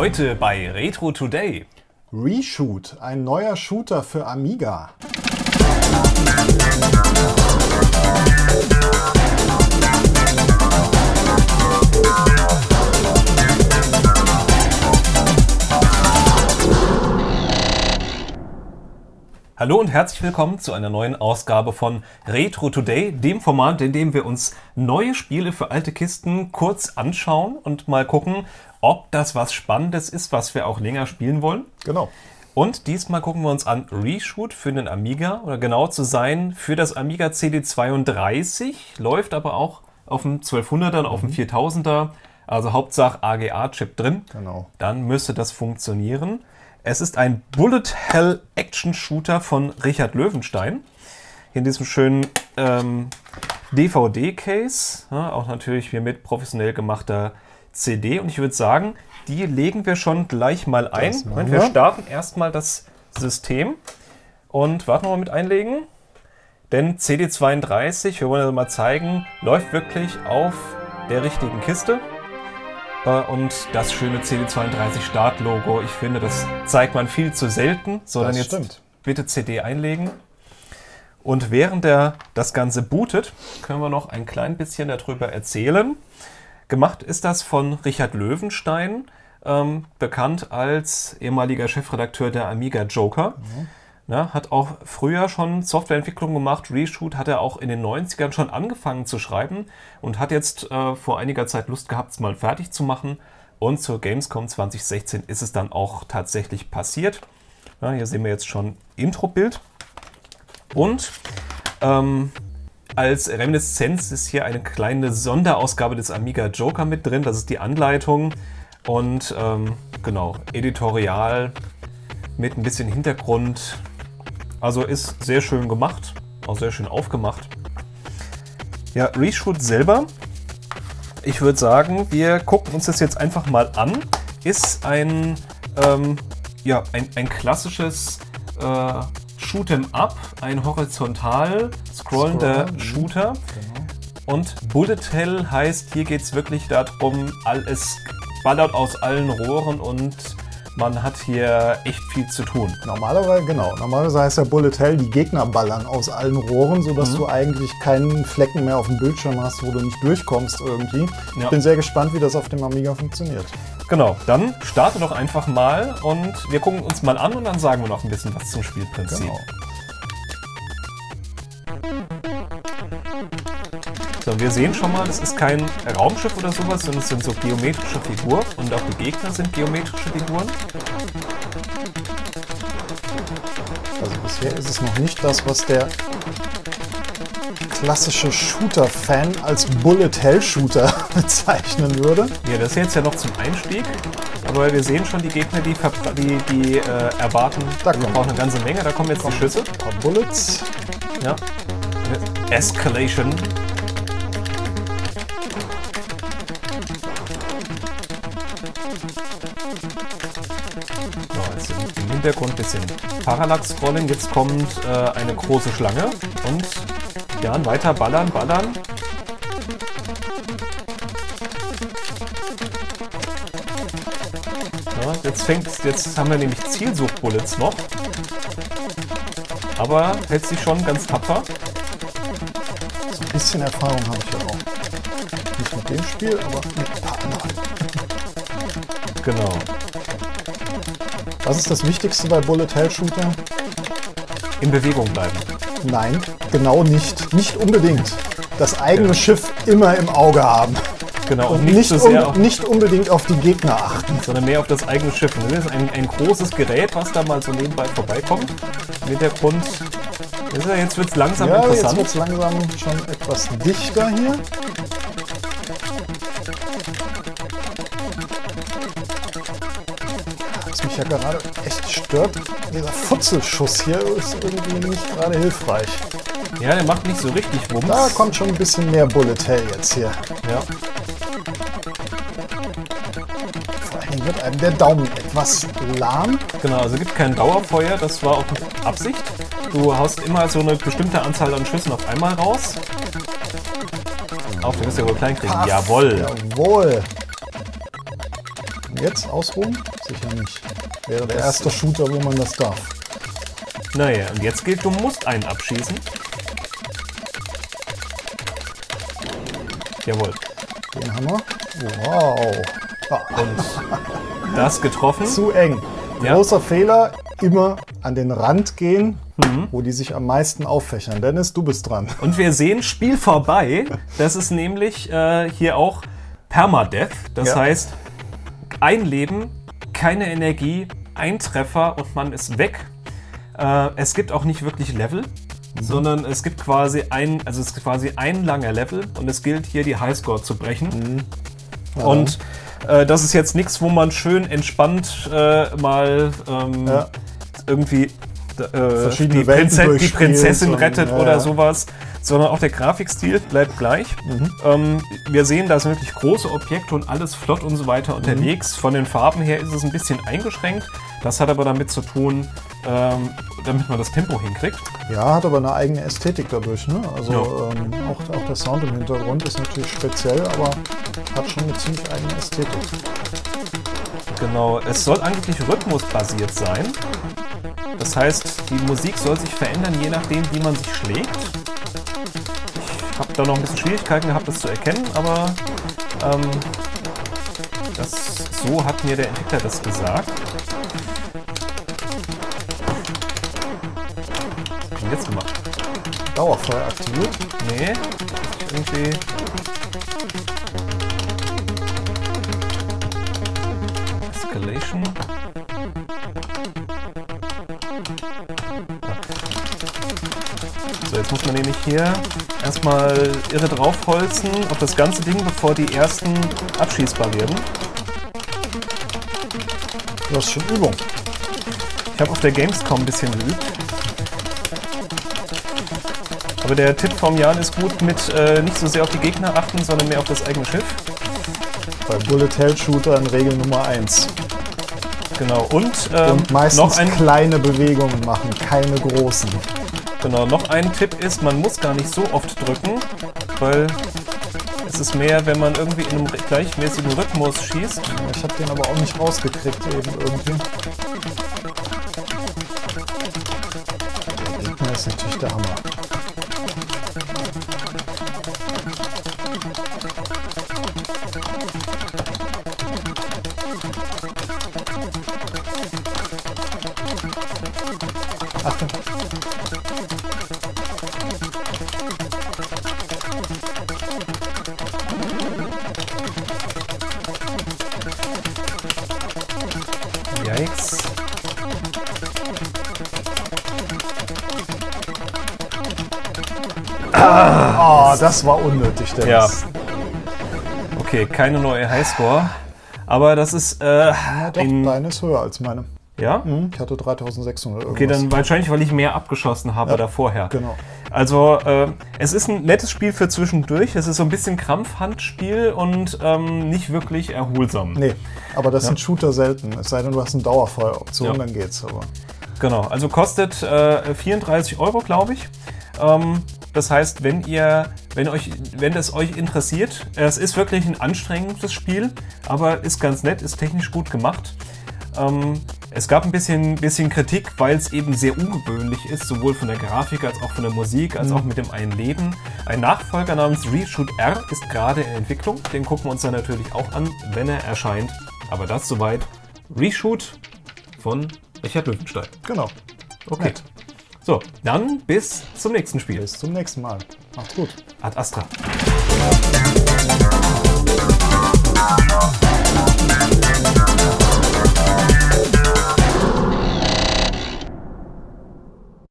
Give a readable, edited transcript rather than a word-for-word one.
Heute bei Retro Today. Reshoot, ein neuer Shooter für Amiga. Hallo und herzlich willkommen zu einer neuen Ausgabe von Retro Today, dem Format, in dem wir uns neue Spiele für alte Kisten kurz anschauen und mal gucken, ob das was Spannendes ist, was wir auch länger spielen wollen. Genau. Und diesmal gucken wir uns an Reshoot für den Amiga, oder genau zu sein für das Amiga CD32, läuft aber auch auf dem 1200er und auf dem 4000er, also Hauptsache AGA-Chip drin. Genau. Dann müsste das funktionieren. Es ist ein Bullet Hell Action Shooter von Richard Löwenstein. Hier in diesem schönen DVD-Case. Ja, auch natürlich hier mit professionell gemachter CD. Und ich würde sagen, die legen wir schon gleich mal ein. Und wir starten erstmal das System. Und warten wir mal mit einlegen. Denn CD32, wir wollen also mal zeigen, läuft wirklich auf der richtigen Kiste. Und das schöne CD32 Startlogo, ich finde, das zeigt man viel zu selten, sondern jetzt stimmt. Bitte CD einlegen. Und während das Ganze bootet, können wir noch ein klein bisschen darüber erzählen. Gemacht ist das von Richard Löwenstein, bekannt als ehemaliger Chefredakteur der Amiga Joker. Mhm. Ja, hat auch früher schon Softwareentwicklung gemacht. Reshoot hat er auch in den 90ern schon angefangen zu schreiben und hat jetzt vor einiger Zeit Lust gehabt, es mal fertig zu machen. Und zur Gamescom 2016 ist es dann auch tatsächlich passiert. Ja, hier sehen wir jetzt schon Intro-Bild. Und als Reminiszenz ist hier eine kleine Sonderausgabe des Amiga Joker mit drin. Das ist die Anleitung und genau, Editorial mit ein bisschen Hintergrund. Also ist sehr schön gemacht, auch sehr schön aufgemacht. Ja, Reshoot selber, ich würde sagen, wir gucken uns das jetzt einfach mal an. Ist ein klassisches Shoot'em-up, ein horizontal scrollender Shooter. Genau. Und Bullet Hell heißt, hier geht es wirklich darum, es ballert aus allen Rohren und man hat hier echt viel zu tun. Normalerweise heißt der Bullet Hell, die Gegner ballern aus allen Rohren, sodass du eigentlich keinen Flecken mehr auf dem Bildschirm hast, wo du nicht durchkommst irgendwie. Ja. Ich bin sehr gespannt, wie das auf dem Amiga funktioniert. Genau, dann starte doch einfach mal und wir gucken uns mal an und dann sagen wir noch ein bisschen was zum Spielprinzip. Genau. So, wir sehen schon mal, das ist kein Raumschiff oder sowas, sondern es sind so geometrische Figuren und auch die Gegner sind geometrische Figuren. Also bisher ist es noch nicht das, was der klassische Shooter-Fan als Bullet-Hell-Shooter bezeichnen würde. Ja, das ist jetzt ja noch zum Einstieg, aber wir sehen schon die Gegner, die erwarten, wir brauchen eine ganze Menge, da kommen jetzt die Schüsse. Ein paar Bullets. Ja. Escalation. Im Hintergrund ein bisschen Parallax-Scrolling. Jetzt kommt eine große Schlange und ja, weiter ballern. Ja, jetzt haben wir nämlich Zielsuch-Bullets noch. Aber hält sich schon ganz tapfer. So ein bisschen Erfahrung habe ich ja auch. Nicht mit dem Spiel, aber mit Partnern. Genau. Was ist das Wichtigste bei Bullet-Hell-Shooter? In Bewegung bleiben. Nein, genau nicht. Nicht unbedingt. Das eigene Schiff immer im Auge haben. Genau, und nicht unbedingt auf die Gegner achten. Sondern mehr auf das eigene Schiff. Das ist ein großes Gerät, was da mal so nebenbei vorbeikommt. Im Hintergrund. Jetzt wird es langsam interessant. Jetzt wird es langsam schon etwas dichter hier. Was mich ja gerade echt stört, dieser Futzelschuss hier ist irgendwie nicht gerade hilfreich. Ja, der macht nicht so richtig Wumms. Da kommt schon ein bisschen mehr Bullet Hell jetzt hier. Ja. Vor allen Dingen wird einem der Daumen etwas lahm. Genau, also gibt kein Dauerfeuer, das war auch Absicht. Du haust immer so eine bestimmte Anzahl an Schüssen auf einmal raus. Auf, du wirst ja wohl klein kriegen. Jawohl. Jawohl. Und jetzt ausruhen? Sicher nicht. Wäre der erste Shooter, wo man das darf. Naja, und jetzt gilt, du musst einen abschießen. Jawohl. Den haben wir. Wow. Und das getroffen. Zu eng. Ja. Großer Fehler, immer an den Rand gehen, wo die sich am meisten auffächern. Dennis, du bist dran. Und wir sehen, Spiel vorbei. Das ist nämlich hier auch Permadeath. Das heißt, ein Leben, keine Energie, ein Treffer und man ist weg. Es gibt auch nicht wirklich Level, sondern es gibt quasi ein langer Level und es gilt hier die Highscore zu brechen. Ja. Und das ist jetzt nichts, wo man schön entspannt mal irgendwie die Prinzessin rettet oder sowas, sondern auch der Grafikstil bleibt gleich. Wir sehen, da sind wirklich große Objekte und alles flott und so weiter unterwegs. Von den Farben her ist es ein bisschen eingeschränkt. Das hat aber damit zu tun, damit man das Tempo hinkriegt. Ja, hat aber eine eigene Ästhetik dadurch. Ne? Also auch der Sound im Hintergrund ist natürlich speziell, aber hat schon eine ziemlich eigene Ästhetik. Genau, es soll angeblich rhythmusbasiert sein. Das heißt, die Musik soll sich verändern, je nachdem, wie man sich schlägt. Ich habe da noch ein bisschen Schwierigkeiten gehabt, das zu erkennen, aber so hat mir der Entwickler das gesagt. Was hab ich jetzt gemacht? Dauerfeuer aktiviert? Nee, irgendwie... Escalation. So, jetzt muss man nämlich hier erstmal irre draufholzen auf das ganze Ding, bevor die ersten abschießbar werden. Du hast schon Übung. Ich habe auf der Gamescom ein bisschen geübt. Aber der Tipp vom Jan ist gut mit nicht so sehr auf die Gegner achten, sondern mehr auf das eigene Schiff. Bei Bullet-Hell-Shootern Regel Nummer 1. Genau, und meistens noch kleine Bewegungen machen, keine großen. Genau, noch ein Tipp ist, man muss gar nicht so oft drücken, weil es ist mehr, wenn man irgendwie in einem gleichmäßigen Rhythmus schießt. Ja, ich habe den aber auch nicht rausgekriegt eben irgendwie. Der Gegner ist natürlich der Hammer. Achtung. Yikes. Ah, das war unnötig, Dennis. Ja. Okay, keine neue Highscore. Aber das ist... ja, doch, deine ist höher als meine. Ja? Ich hatte 3600 irgendwas. Okay, dann wahrscheinlich, weil ich mehr abgeschossen habe da vorher. Genau. Also, es ist ein nettes Spiel für zwischendurch. Es ist so ein bisschen Krampfhandspiel und nicht wirklich erholsam. Nee, aber das sind Shooter selten. Es sei denn, du hast eine Dauerfeueroption, dann geht's aber. Genau, also kostet 34 €, glaube ich. Das heißt, wenn das euch interessiert, es ist wirklich ein anstrengendes Spiel, aber ist ganz nett, ist technisch gut gemacht. Es gab ein bisschen Kritik, weil es eben sehr ungewöhnlich ist, sowohl von der Grafik als auch von der Musik, als auch mit dem einen Leben. Ein Nachfolger namens Reshoot R ist gerade in Entwicklung. Den gucken wir uns dann natürlich auch an, wenn er erscheint. Aber das soweit. Reshoot von Richard Löwenstein. Genau. Okay. Nett. So, dann bis zum nächsten Spiel. Bis zum nächsten Mal. Macht's gut. Ad Astra.